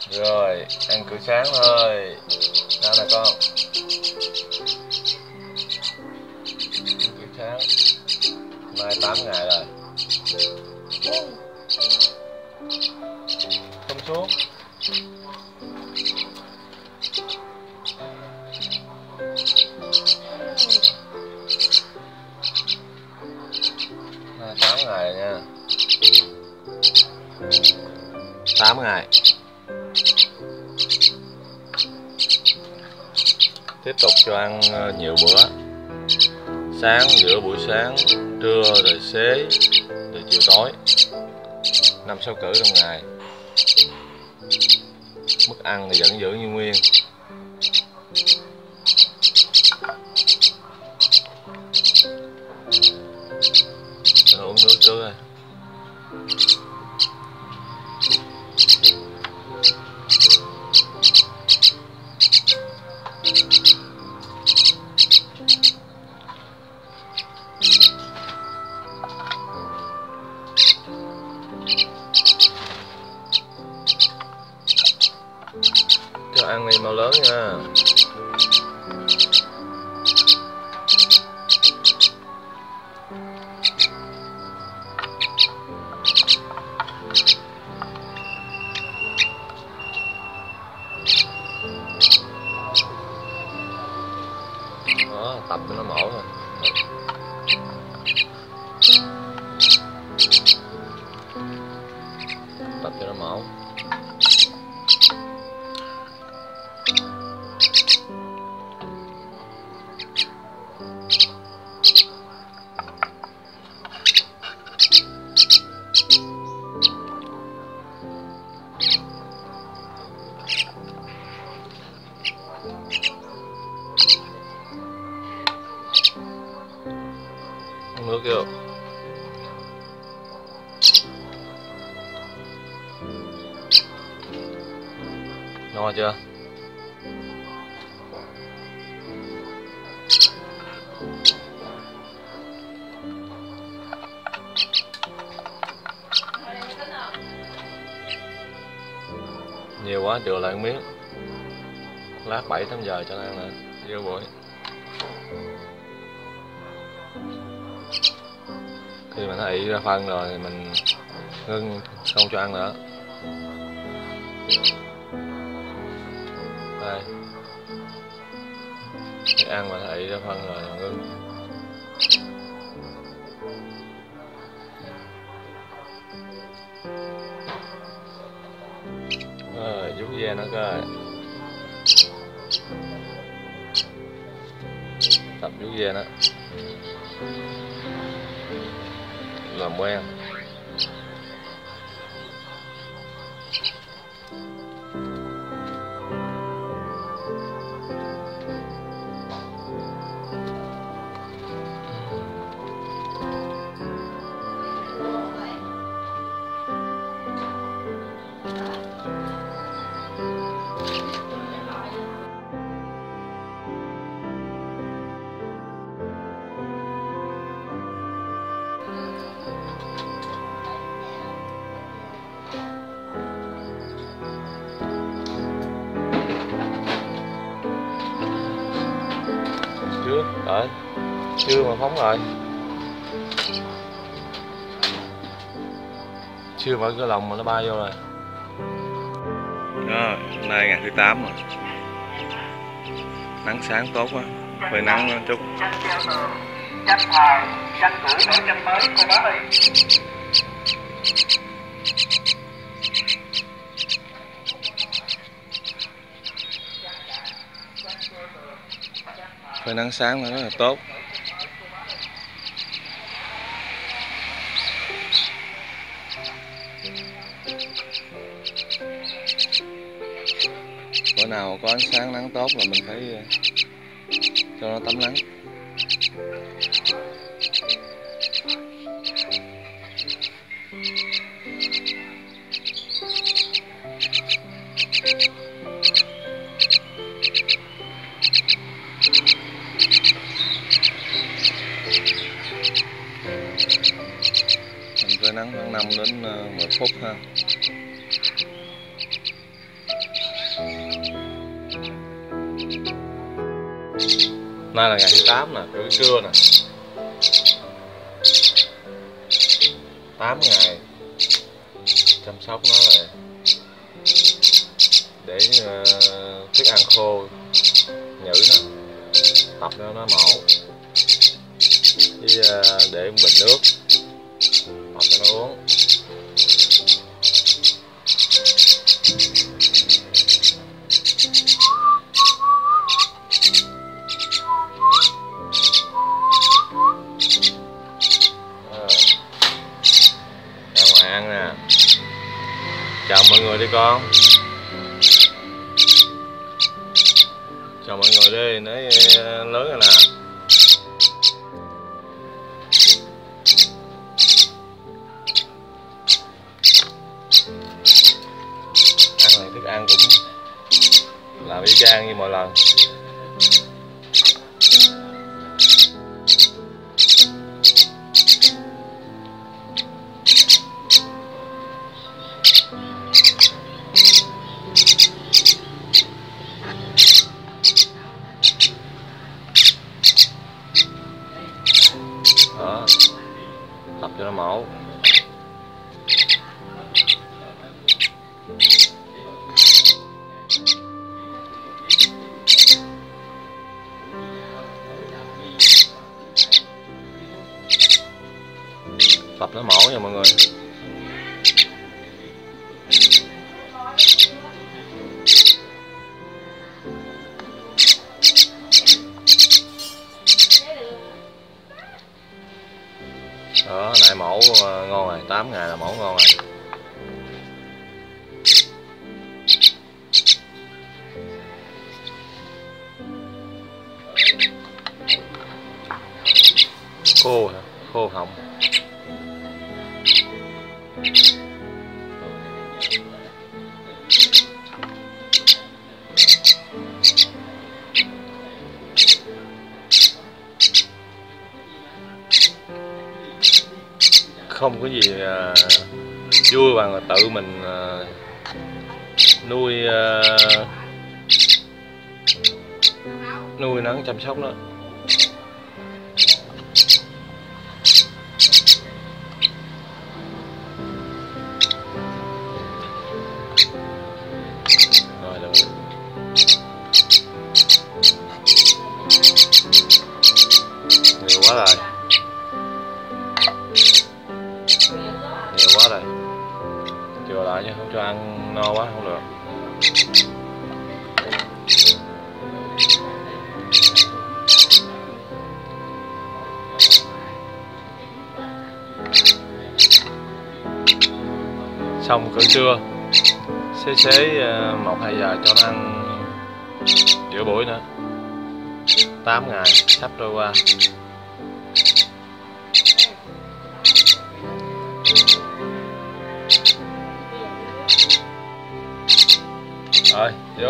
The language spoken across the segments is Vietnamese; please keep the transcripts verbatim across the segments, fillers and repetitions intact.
Rồi, ăn cơm sáng thôi. Nào nè con. Ăn cơm sáng. Mai tám ngày rồi. Không xuống. Mai tám ngày nha. tám ngày. Tiếp tục cho ăn nhiều bữa. Sáng, giữa buổi sáng, trưa, rồi xế, rồi chiều tối. Năm sáu cữ trong ngày. Mức ăn thì vẫn giữ như nguyên. Rồi uống nước trước rồi. Cho ăn đi mau lớn nha. Đó, tập cho nó mổ thôi. Tập cho nó mổ. Uống nước vô. No chưa? Nhiều quá chừa lại một miếng. Lát bảy tám giờ cho ăn nữa. Vô buổi. Khi mà nó ị ra phân rồi thì mình ngưng không cho ăn nữa. Đây. Khi ăn mà nó ị ra phân rồi thì ngưng. Rồi, vuốt ve nó coi. Tập vuốt ve nó. Làm quen. Chưa, rồi. Chưa mà phóng rồi. Chưa mở cái lồng mà nó bay vô rồi. Đó, hôm nay ngày thứ tám rồi. Nắng sáng tốt quá. Hơi nắng một chút. Tranh thời, tranh cũ đổi tranh mới cô bác ơi. Hơi nắng sáng là rất là tốt. Bữa nào có ánh sáng nắng tốt là mình phải cho nó tắm nắng. Mình phơi nắng khoảng năm đến mười phút ha. Nay là ngày thứ tám nè, cử trưa nè. tám ngày chăm sóc nó rồi để uh, thức ăn khô nhử nó, tập cho nó mổ, với uh, để một bình nước tập cho nó uống. Ăn nè. Chào mọi người đi con. Chào mọi người đi, nói lớn rồi nè. Ăn này thức ăn cũng làm y chang như mọi lần. Đó, tập cho nó mổ. Tập nó mổ nha mọi người. Đó, này mẫu ngon rồi, tám ngày là mẫu ngon rồi. Khô hả? Khô họng. Không có gì uh, vui bằng là tự mình uh, nuôi uh, nuôi nấng chăm sóc nó. Rồi được rồi. Nhiều quá rồi. Nhiều quá rồi. Chừa lại chứ không cho ăn no quá không được. Xong cử trưa xế xế một hai giờ cho nó ăn giữa buổi nữa. Tám ngày sắp trôi qua. Rồi, vô.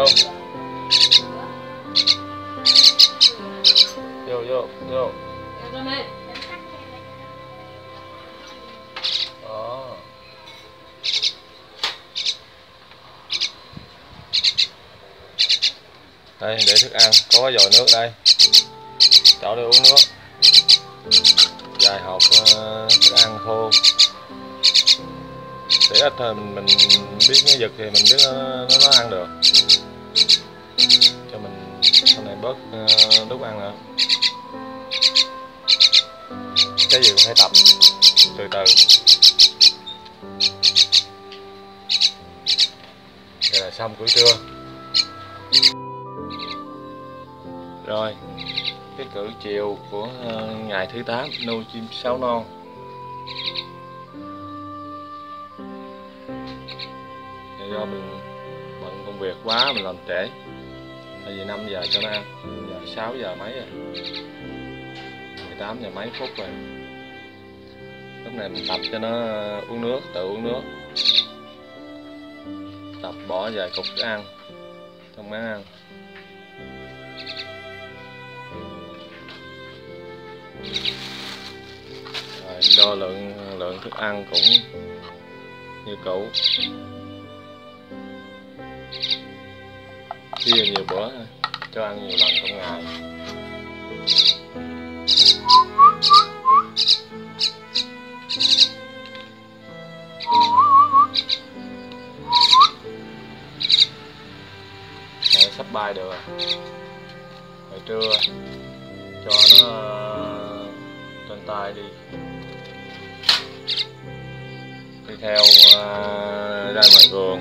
Vô, vô, vô. Đó. Đây, để thức ăn, có cái vòi nước đây. Cháu đi uống nước. Vài hộp uh, thức ăn khô. Để ít thôi mình mình biết nó giật thì mình biết nó nó, nó ăn được, cho mình sau này bớt uh, đút ăn nữa. Cái gì cũng phải tập từ từ. Vậy là xong cử trưa. Rồi cái cử chiều của uh, ngày thứ tám nuôi chim sáo non. Do mình bận công việc quá mình làm trễ, tại vì năm giờ cho nó ăn, giờ sáu giờ mấy rồi, mười tám giờ mấy phút rồi. Lúc này mình tập cho nó uống nước, tự uống nước, tập bỏ vài cục thức ăn trong máng ăn. Rồi đo lượng lượng thức ăn cũng như cũ. Chia nhiều bữa cho ăn nhiều lần trong ngày. Để sắp bay được rồi. Hồi trưa cho nó trên tay đi, đi theo uh, ra ngoài vườn.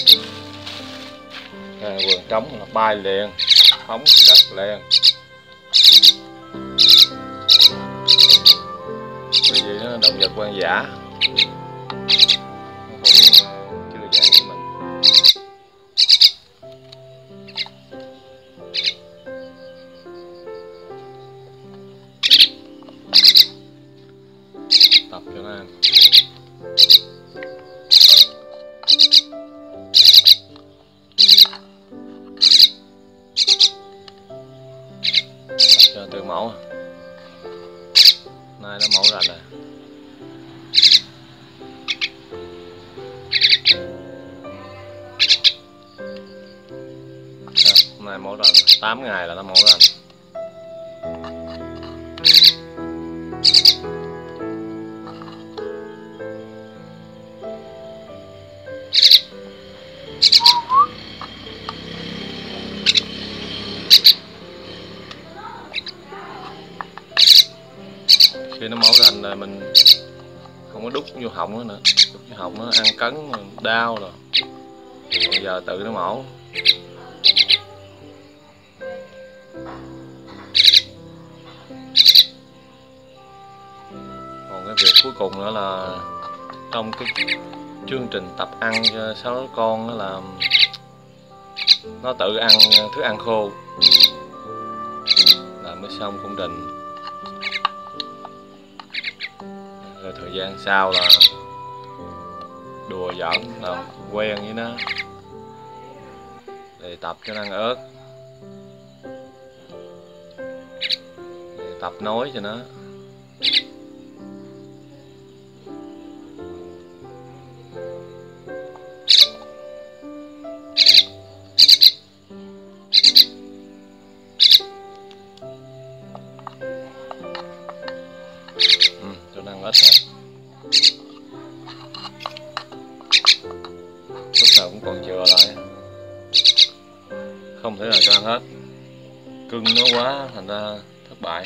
À, vườn trống là bay liền, phóng đất liền. Bởi vì nó động vật hoang dã, nó cũng chưa dạng như mình. Tập cho nó ăn. Tập cho từ mẫu. Nay nó mẫu rành rồi. Hôm nay mẫu rành, tám ngày là nó mẫu rành. Khi nó mẫu rành rồi mình không có đút vô họng nữa, nữa. Đút vô họng nó ăn cấn đau rồi. Còn giờ tự nó mẫu. Còn cái việc cuối cùng nữa là trong cái chương trình tập ăn cho sáu con đó là nó tự ăn thức ăn khô là mới xong công trình. Rồi thời gian sau là đùa giỡn làm quen với nó, để tập cho nó ăn ớt, để tập nói cho nó. Ừ, cho nó ăn ít thôi. Lúc nào cũng còn chừa lại, không thể nào cho ăn hết, cưng nó quá thành ra thất bại.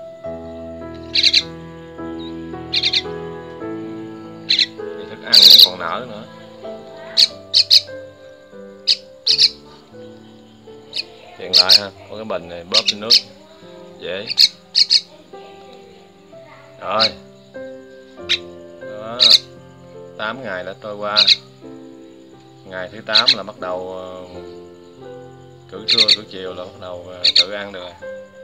Thì thức ăn nó còn nở nữa. Chèn lại ha, có cái bình này bóp trên nước dễ. Rồi đó, tám ngày đã trôi qua. Ngày thứ tám là bắt đầu uh, cử trưa cử chiều là bắt đầu uh, tự ăn được.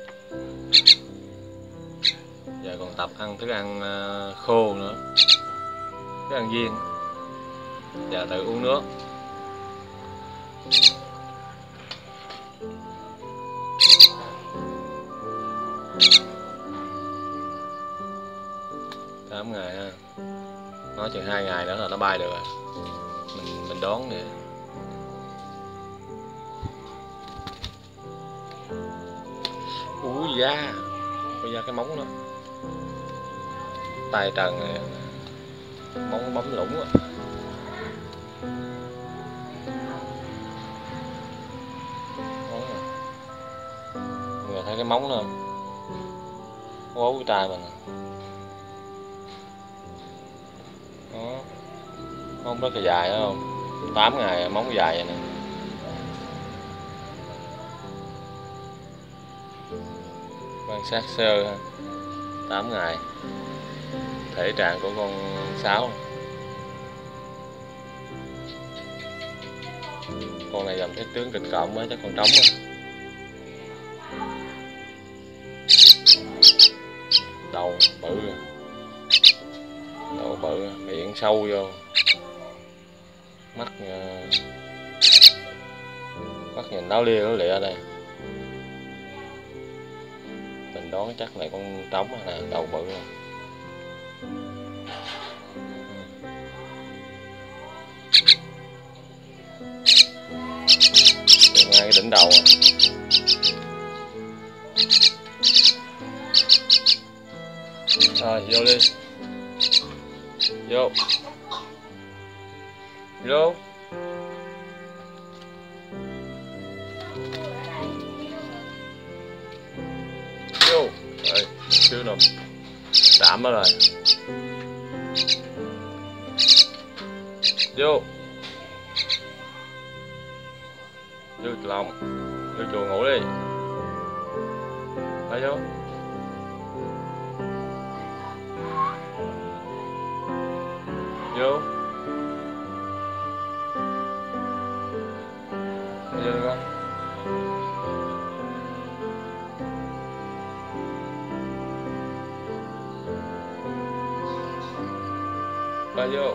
Giờ còn tập ăn thức ăn uh, khô nữa, thức ăn viên. Giờ tự uống nước. Tám ngày ha, nói chừng hai ngày nữa là nó bay được rồi. Mình mình đón vậy. Ui da, bây giờ cái móng nó tay trần này, móng bấm lủng rồi. Mọi người thấy cái móng nó không? Ố cái tay mình. Đó. Móng rất là dài đó không? tám ngày móng dài vậy nè. Quan sát sơ ha. tám ngày. Thể trạng của con sáo. Con này dòng cái tướng kịch cộng á, chắc con trống á. Đầu bự rồi. Đầu bự, miệng sâu vô. Mắt mắt nhìn đáo lia đáo lịa đây. Mình đoán chắc này con trống nè, đầu bự rồi. Ngay cái đỉnh đầu. Rồi Rồi vô đi. Vô. Vô. Vô. Rồi, chưa nằm. Tạm đó rồi. Vô. Vô lòng. Vô chuồng ngủ đi. Phải vô. Vô. Vô đi con. Phải vô.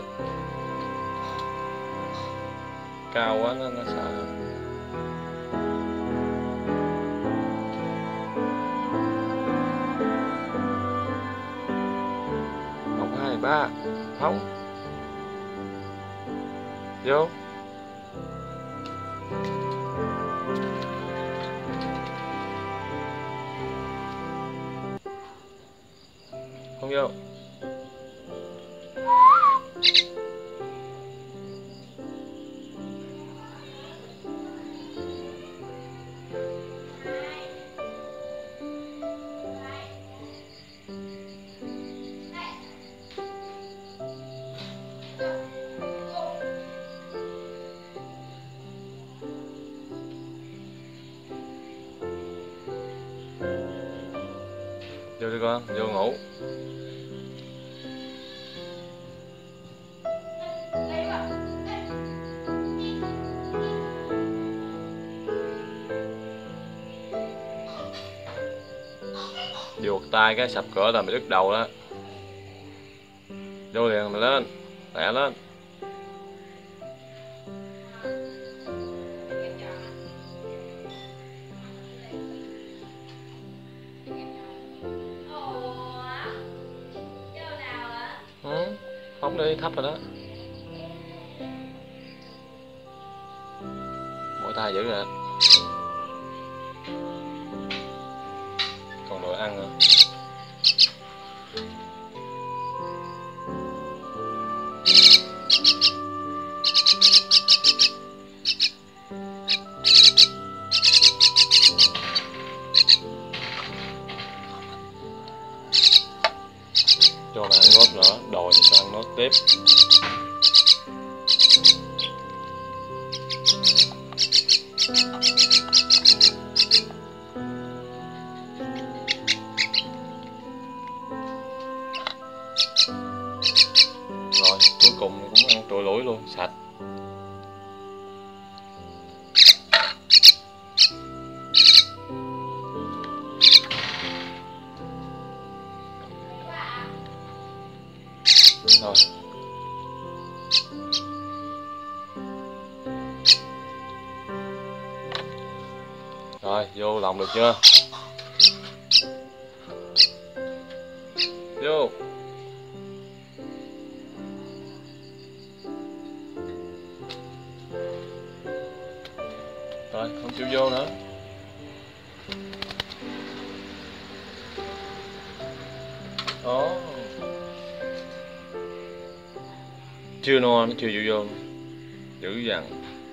Cao quá nó, nó sợ. Một, hai, ba. Phóng. Vô. Không vô. Vô đi con, vô ngủ. Vuột tay cái sập cửa là mày đứt đầu đó. Vô liền, mày lên, lẹ lên. Ừ, phóng đi, thấp rồi đó. Mỗi tay giữ rồi. Còn đồ ăn nữa. Cho nó ăn nốt nữa, đòi cho ăn nốt tiếp. Rồi, cuối cùng cũng ăn trội lũi luôn, sạch. Rồi. Rồi, vô lòng được chưa? Vô. Rồi, không chịu vô nữa. Đó. Chưa no, nó chưa chịu vô. Dữ dằn.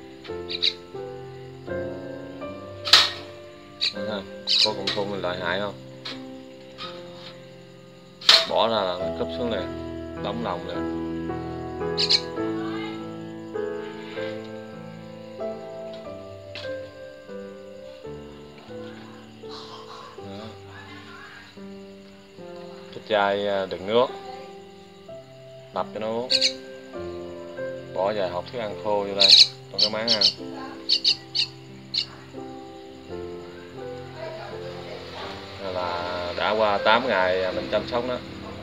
Đó, có con thun mình lợi hại không? Bỏ ra là nó cúp xuống liền, đóng lòng liền. Cái chai đựng nước, đập cho nó uống. Bỏ vài hộp thức ăn khô vô đây, con cái máng ăn. Là đã qua tám ngày mình chăm sóc nó.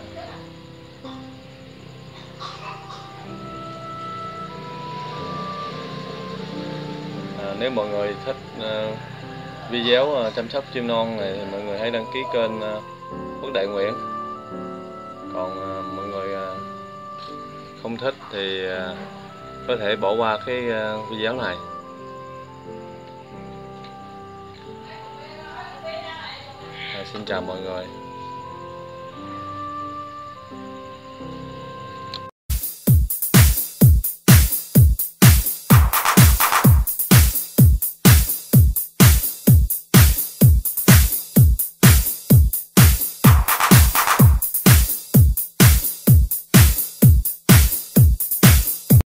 À, nếu mọi người thích uh, video uh, chăm sóc chim non này thì mọi người hãy đăng ký kênh uh, Phước Đại Nguyễn. Còn uh, mọi người uh, không thích thì uh, có thể bỏ qua cái uh, video này. À, xin chào mọi người.